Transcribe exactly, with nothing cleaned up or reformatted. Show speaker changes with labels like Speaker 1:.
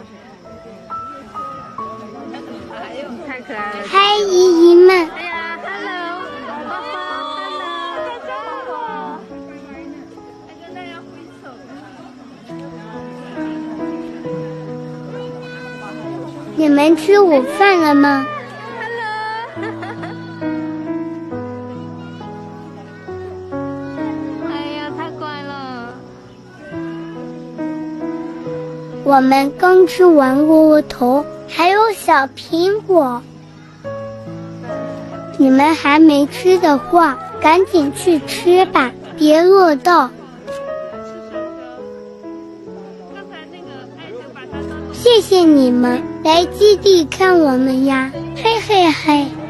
Speaker 1: 太可爱了。
Speaker 2: 嗨，姨姨们。
Speaker 1: 哎呀 ，hello， 宝宝 ，hello， 大家好。大家那要挥手。
Speaker 2: 你们吃午饭了吗
Speaker 1: ？Hello。哎呀，太乖了。
Speaker 2: 我们刚吃完窝窝头，还有小苹果。你们还没吃的话，赶紧去吃吧，别饿到。谢谢你们来基地看我们呀，嘿嘿嘿。